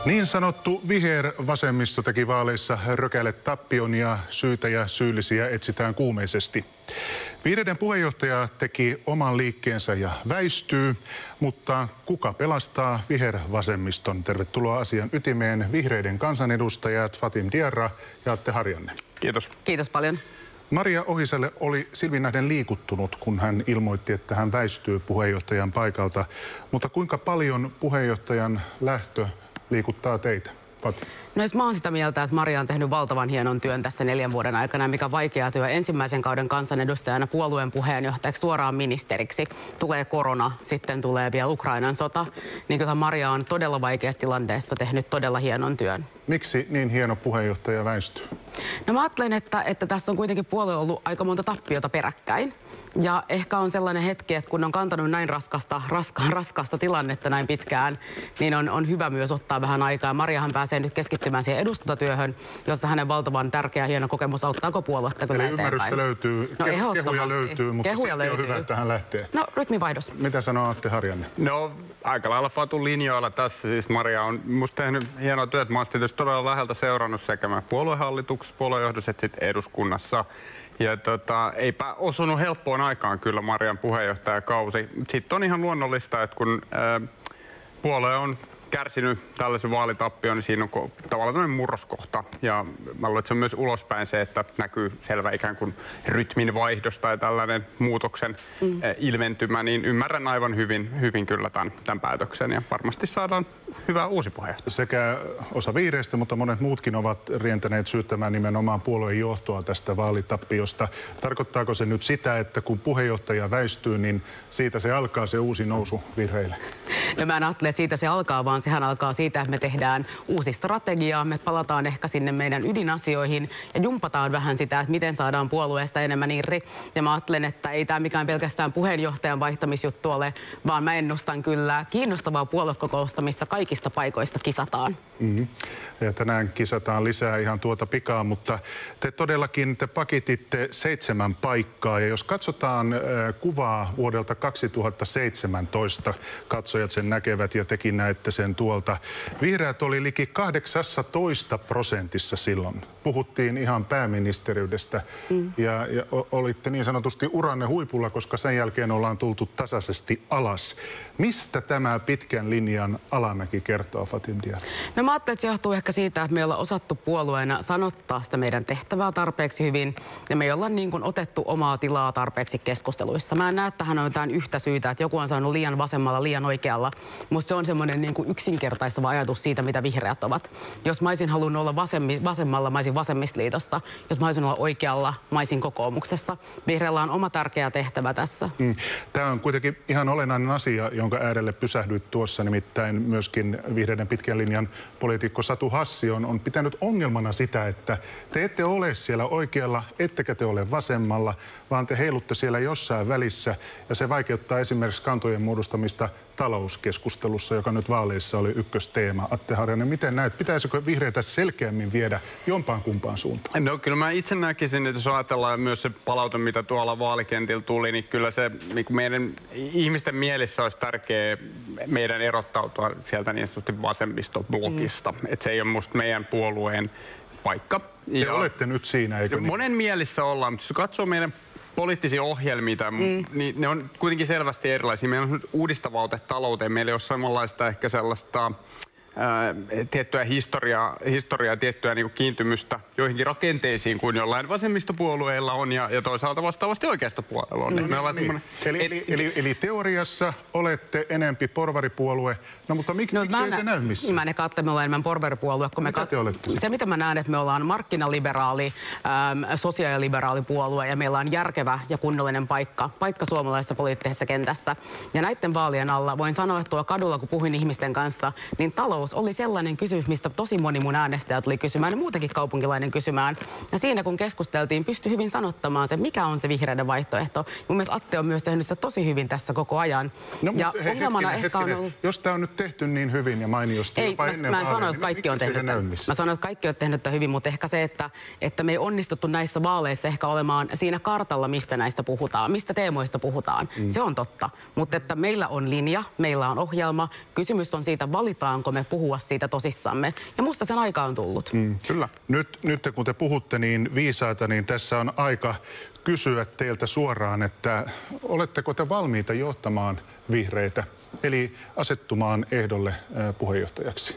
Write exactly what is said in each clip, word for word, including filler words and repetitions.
Niin sanottu vihervasemmisto teki vaaleissa rökäle tappion ja syytä ja syyllisiä etsitään kuumeisesti. Vihreiden puheenjohtaja teki oman liikkeensä ja väistyy, mutta kuka pelastaa vihervasemmiston? Tervetuloa asian ytimeen vihreiden kansanedustajat Fatim Diarra ja Atte Harjanne. Kiitos. Kiitos paljon. Maria Ohiselle oli silminnähden liikuttunut, kun hän ilmoitti, että hän väistyy puheenjohtajan paikalta. Mutta kuinka paljon puheenjohtajan lähtö liikuttaa teitä? Fatim. No jos mä oon sitä mieltä, että Maria on tehnyt valtavan hienon työn tässä neljän vuoden aikana, mikä on vaikea työ ensimmäisen kauden kansanedustajana puolueen puheenjohtajaksi suoraan ministeriksi. Tulee korona, sitten tulee vielä Ukrainan sota. Niin kyllä Maria on todella vaikeassa tilanteessa tehnyt todella hienon työn. Miksi niin hieno puheenjohtaja väistyy? No mä ajattelen, että, että tässä on kuitenkin puolue ollut aika monta tappiota peräkkäin. Ja ehkä on sellainen hetki, että kun on kantanut näin raskasta, raska, raskasta tilannetta näin pitkään, niin on, on hyvä myös ottaa vähän aikaa. Mariahan pääsee nyt keskittymään siihen eduskuntatyöhön, jossa hänen valtavan tärkeä hieno kokemus auttaako puoluetta kyllä eteenpäin. Ymmärrystä löytyy, no, Kehu, kehuja löytyy, mutta kehuja löytyy. On hyvä, että hän lähtee. No, rytmivaihdos. Mitä sanoo Atte Harjanne? No, aika lailla Fatun linjoilla tässä. Siis Maria on musta tehnyt hienoa työtä. Mä oon tietysti todella läheltä seurannut sekä puoluehallituksessa, puoluejohdossa että sitten eduskunnassa. Ja tota, eipä osunut helppoon aikaan kyllä Marian puheenjohtajakausi. Sitten on ihan luonnollista, että kun ää, puolue on kärsinyt tällaisen vaalitappion, niin siinä on tavallaan tämmöinen murroskohta. Ja mä luulen, että se on myös ulospäin se, että näkyy selvä ikään kuin rytmin vaihdos tai tällainen muutoksen mm. ilmentymä, niin ymmärrän aivan hyvin, hyvin kyllä tämän, tämän päätöksen ja varmasti saadaan hyvä uusi puheenjohtaja. Sekä osa vihreistä, mutta monet muutkin ovat rientäneet syyttämään nimenomaan puolueen johtoa tästä vaalitappiosta. Tarkoittaako se nyt sitä, että kun puheenjohtaja väistyy, niin siitä se alkaa se uusi nousu vihreille? No mä en ajattele, että siitä se alkaa, vaan sehän alkaa siitä, että me tehdään uusi strategia, me palataan ehkä sinne meidän ydinasioihin ja jumpataan vähän sitä, että miten saadaan puolueesta enemmän irri. Ja mä ajattelen, että ei tämä mikään pelkästään puheenjohtajan vaihtamisjuttu ole, vaan mä ennustan kyllä kiinnostavaa puoluekokousta, missä kaikista paikoista kisataan. Mm-hmm. Ja tänään kisataan lisää ihan tuota pikaa, mutta te todellakin te pakititte seitsemän paikkaa. Ja jos katsotaan äh, kuvaa vuodelta kaksituhattaseitsemäntoista, katsojat sen näkevät ja tekin näette sen tuolta. Vihreät oli liki kahdeksantoista prosentissa silloin. Puhuttiin ihan pääministeriydestä mm. ja, ja olitte niin sanotusti uranne huipulla, koska sen jälkeen ollaan tultu tasaisesti alas. Mistä tämä pitkän linjan alamäki kertoo, Fatim Diarra? No mä ajattelen, että se johtuu ehkä siitä, että me ei olla osattu puolueena sanottaa sitä meidän tehtävää tarpeeksi hyvin ja me ei olla niin kuin otettu omaa tilaa tarpeeksi keskusteluissa. Mä en näe, että tähän on jotain yhtä syytä, että joku on saanut liian vasemmalla, liian oikealla, mutta se on semmoinen niin kuin yksinkertaistava ajatus siitä, mitä vihreät ovat. Jos mä olisin halunnut olla vasemmi, vasemmalla, mä olisin vasemmistoliitossa. Jos mä olisin olla oikealla, mä olisin kokoomuksessa. Vihreällä on oma tärkeä tehtävä tässä. Mm. Tämä on kuitenkin ihan olennainen asia, jonka äärelle pysähdyit tuossa. Nimittäin myöskin vihreiden pitkän linjan poliitikko Satu Hassi on, on pitänyt ongelmana sitä, että te ette ole siellä oikealla, ettekä te ole vasemmalla, vaan te heilutte siellä jossain välissä. Ja se vaikeuttaa esimerkiksi kantojen muodostamista talouskeskustelussa, joka nyt vaaleissa oli ykkösteema. Atte Harjanne, miten näet? Pitäisikö vihreitä selkeämmin viedä jompaan kumpaan suuntaan? No kyllä mä itse näkisin, että jos ajatellaan myös se palaute, mitä tuolla vaalikentillä tuli, niin kyllä se niin kuin meidän ihmisten mielissä olisi tärkeää meidän erottautua sieltä niin sanotusti vasemmistoblogista. Mm. Että se ei ole musta meidän puolueen paikka. Te ja olette nyt siinä, eikö niin? Monen mielissä ollaan, mutta jos katsoo meidän poliittisia ohjelmia, mm. niin ne on kuitenkin selvästi erilaisia. Meillä on uudistavaa ote talouteen. Meillä ei ole samanlaista ehkä sellaista ää, tiettyä historiaa, historiaa tiettyä niin kuin kiintymystä joihinkin rakenteisiin kuin jollain vasemmistopuolueilla on ja, ja toisaalta vastaavasti oikeistopuolueilla on. Mm, Me niin. semmoinen... eli, eli, eli, eli teoriassa olette enempi porvaripuolue. No mutta mik, no, miksi ei se näy missään? Mä en ajattele, että me ollaan enemmän porvaripuolue. Kun mitä me te olette? Se, mitä mä näen, että me ollaan markkinaliberaali, äm, sosiaaliliberaali puolue ja meillä on järkevä ja kunnollinen paikka, paikka suomalaisessa poliittisessa kentässä. Ja näiden vaalien alla voin sanoa, että tuolla kadulla, kun puhuin ihmisten kanssa, niin talous oli sellainen kysymys, mistä tosi moni mun äänestäjä tuli kysymään ja muutenkin kaupunkilainen kysymään. Ja siinä kun keskusteltiin, pystyi hyvin sanottamaan se, mikä on se vihreiden vaihtoehto. Mun mielestä Atte on myös tehnyt sitä tosi hyvin tässä koko ajan. No, ja hei, ongelmana hetkinen, ehkä hetkinen. on ollut... Jos tämä on nyt tehty niin hyvin ja mainiosti ei, jopa mä, ennen mä en vaaleja, sano, että kaikki niin on tehnyt tämän. Mä sanon, että kaikki on tehnyt tämän hyvin, mutta ehkä se, että, että me ei onnistuttu näissä vaaleissa ehkä olemaan siinä kartalla, mistä näistä puhutaan, mistä teemoista puhutaan. Mm. Se on totta. Mutta että meillä on linja, meillä on ohjelma. Kysymys on siitä, valitaanko me puhua siitä tosissamme. Ja musta sen aika on tullut. Mm. Kyllä. Nyt, nyt kun te puhutte niin viisaita, niin tässä on aika kysyä teiltä suoraan, että oletteko te valmiita johtamaan vihreitä, eli asettumaan ehdolle puheenjohtajaksi?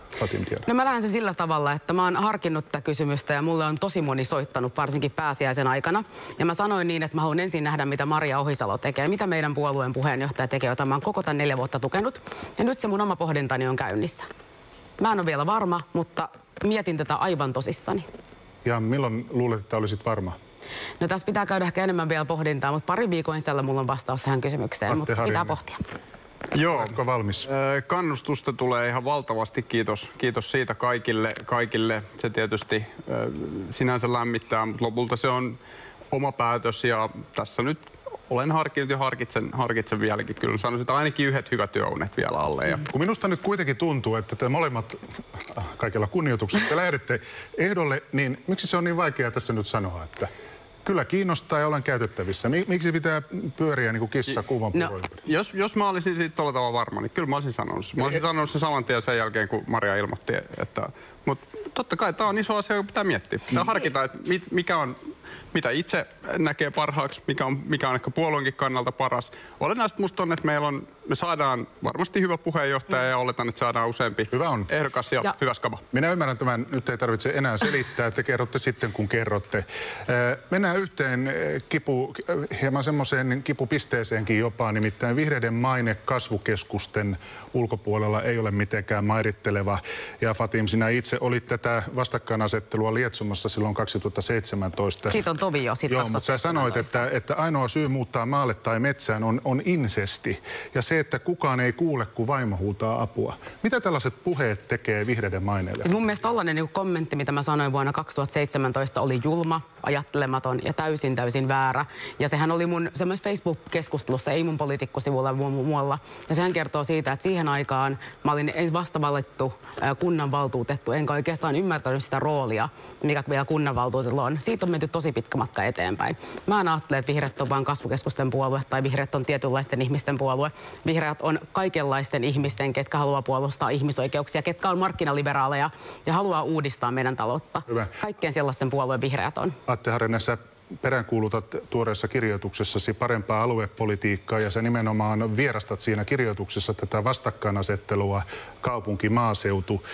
No mä lähden se sillä tavalla, että mä oon harkinnut tätä kysymystä ja mulle on tosi moni soittanut, varsinkin pääsiäisen aikana. Ja mä sanoin niin, että mä haluan ensin nähdä, mitä Maria Ohisalo tekee, mitä meidän puolueen puheenjohtaja tekee, jota mä oon koko tämän neljä vuotta tukenut. Ja nyt se mun oma pohdintani on käynnissä. Mä en ole vielä varma, mutta mietin tätä aivan tosissani. Ja milloin luulet, että olisit varma? No tässä pitää käydä ehkä enemmän vielä pohdintaa, mutta pari viikon sisällä mulla on vastaus tähän kysymykseen, mutta pitää pohtia. Joo. Oletko valmis? Kannustusta tulee ihan valtavasti. Kiitos, kiitos siitä kaikille, kaikille. Se tietysti sinänsä lämmittää, mutta lopulta se on oma päätös ja tässä nyt olen harkinnut ja harkitsen, harkitsen vieläkin. Kyllä sanoisin, että ainakin yhdet hyvät työunet vielä alle. Ja... Kun minusta nyt kuitenkin tuntuu, että te molemmat, kaikella kunnioituksella, te lähdette ehdolle, niin miksi se on niin vaikeaa tässä nyt sanoa, että kyllä kiinnostaa ja olen käytettävissä. Miksi pitää pyöriä niin kuin kissa kuuman puron no, jos, jos mä olisin siitä tuolla tavalla varma, niin kyllä mä olisin sanonut. Mä olisin sanonut sen saman tien sen jälkeen, kun Maria ilmoitti. Että, mutta totta kai tämä on iso asia, joka pitää miettiä. Pitää harkita, että mikä on, mitä itse näkee parhaaksi, mikä on, mikä on ehkä puolueenkin kannalta paras. Olennaista musta on, että meillä on, me saadaan varmasti hyvä puheenjohtaja ja oletan, että saadaan useampi hyvä on. ehdokas ja, ja hyvä skaba. Minä ymmärrän tämän, nyt ei tarvitse enää selittää, te kerrotte sitten kun kerrotte. Mennään yhteen kipu, hieman semmoiseen kipupisteeseenkin jopa, nimittäin vihreiden maine kasvukeskusten ulkopuolella ei ole mitenkään mairitteleva. Ja Fatim, sinä itse olit tätä vastakkainasettelua lietsomassa silloin kaksituhattaseitsemäntoista. Siitä on tovi jo. Joo, mutta sä sanoit, että, että ainoa syy muuttaa maalle tai metsään on, on insesti. Ja se, että kukaan ei kuule, kun vaimo huutaa apua. Mitä tällaiset puheet tekee vihreiden maineelle? Mun mielestä tollainen niin kommentti, mitä mä sanoin vuonna kaksituhattaseitsemäntoista, oli julma, ajattelematon ja täysin täysin väärä. Ja sehän oli mun semmoisessa Facebook-keskustelussa, ei mun poliitikkosivulla muualla. Ja sehän kertoo siitä, että siihen aikaan mä olin vastavalittu kunnanvaltuutettu, enkä oikeastaan ymmärtänyt sitä roolia, mikä vielä kunnanvaltuutetulla on. Siitä on menty tosi pitkä matka eteenpäin. Mä en ajattele, että vihreät on vain kasvukeskusten puolue tai vihreät on tietynlaisten ihmisten puolue. Vihreät on kaikenlaisten ihmisten, ketkä haluaa puolustaa ihmisoikeuksia, ketkä on markkinaliberaaleja ja haluaa uudistaa meidän taloutta. Hyvä. Kaikkien sellaisten puolueen vihreät on. Atte Harjanne, sä peräänkuulutat tuoreessa kirjoituksessasi parempaa aluepolitiikkaa ja sä nimenomaan vierastat siinä kirjoituksessa tätä vastakkainasettelua kaupunki-maaseutu.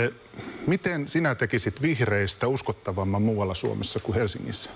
Miten sinä tekisit vihreistä uskottavamman muualla Suomessa kuin Helsingissä?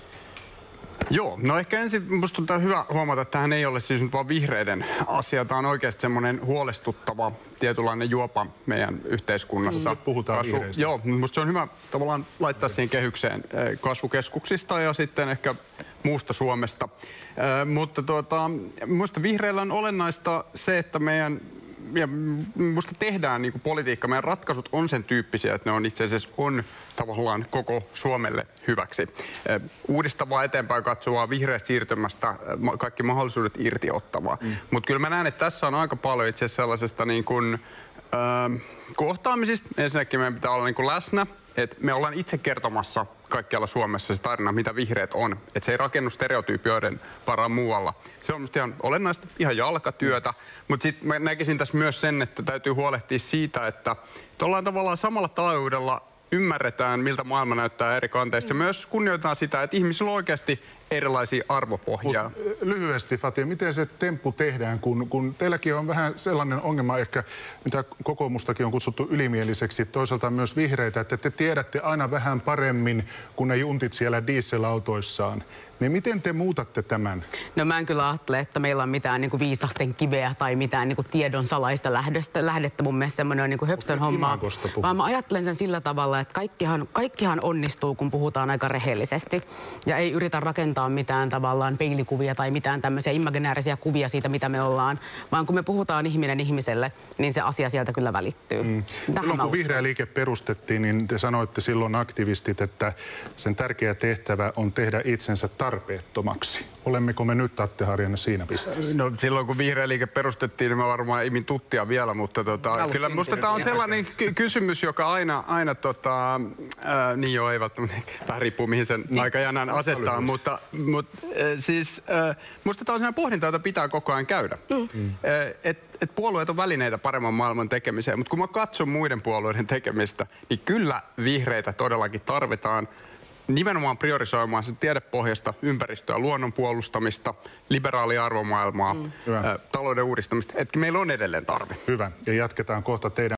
Joo, no ehkä ensin musta on hyvä huomata, että tämähän ei ole siis nyt vaan vihreiden asia. Tämä on oikeasti semmoinen huolestuttava tietynlainen juopa meidän yhteiskunnassa. Nyt puhutaan Kasvu, vihreistä. Joo, musta se on hyvä tavallaan laittaa siihen kehykseen kasvukeskuksista ja sitten ehkä muusta Suomesta. Äh, mutta tuota, musta vihreillä on olennaista se, että meidän ja musta tehdään niin kuin politiikka, meidän ratkaisut on sen tyyppisiä, että ne on itse asiassa on tavallaan koko Suomelle hyväksi. Uudistavaa, eteenpäin katsovaa, vihreästä siirtymästä kaikki mahdollisuudet irti ottavaa. Mm. Mutta kyllä mä näen, että tässä on aika paljon itse asiassa sellaisesta niin kuin, äh, kohtaamisista. Ensinnäkin meidän pitää olla niin kuin läsnä, että me ollaan itse kertomassa kaikkialla Suomessa se tarina, mitä vihreät on. Että se ei rakennu stereotypioiden varaan muualla. Se on musta ihan olennaista, ihan jalkatyötä. Mutta sitten mä näkisin tässä myös sen, että täytyy huolehtia siitä, että ollaan tavallaan samalla taajuudella ymmärretään, miltä maailma näyttää eri kanteista. Myös kunnioitetaan sitä, että ihmisillä on oikeasti erilaisia arvopohjaa. Mut lyhyesti, Fatia, miten se temppu tehdään, kun, kun teilläkin on vähän sellainen ongelma ehkä, mitä kokoomustakin on kutsuttu ylimieliseksi, toisaalta myös vihreitä, että te tiedätte aina vähän paremmin kuin ne juntit siellä dieselautoissaan. Niin miten te muutatte tämän? No mä en kyllä ajattele, että meillä on mitään niin kuin viisasten kiveä tai mitään niin kuin tiedon salaista lähdöstä, lähdettä. Mun mielestä semmoinen on niin kuin höpsön hommaa. Vaan mä ajattelen sen sillä tavalla, että kaikkihan, kaikkihan onnistuu, kun puhutaan aika rehellisesti. Ja ei yritä rakentaa mitään tavallaan peilikuvia tai mitään tämmöisiä imaginäärisiä kuvia siitä, mitä me ollaan. Vaan kun me puhutaan ihminen ihmiselle, niin se asia sieltä kyllä välittyy. Mm. Silloin kun vihreä liike perustettiin, niin te sanoitte silloin aktivistit, että sen tärkeä tehtävä on tehdä itsensä tarpeettomaksi. Olemmeko me nyt, Atte Harjanne, siinä pisteessä? No silloin kun vihreä liike perustettiin, niin mä varmaan imin tuttia vielä, mutta tota, kyllä musta tämä on sellainen ky- kysymys, joka aina, aina tota, ää, niin joo, ei välttämättä, vähän riippuu mihin sen niin. aikajanän asettaa, mutta, mutta äh, siis äh, musta tämä on sellainen pohdinta, jota pitää koko ajan käydä. Mm. Äh, et, et puolueet on välineitä paremman maailman tekemiseen, mutta kun mä katson muiden puolueiden tekemistä, niin kyllä vihreitä todellakin tarvitaan nimenomaan priorisoimaan sen tiedepohjasta ympäristöä, luonnon puolustamista, liberaalia arvomaailmaa, mm. ä, talouden uudistamista. Että meillä on edelleen tarve. Hyvä. Ja jatketaan kohta teidän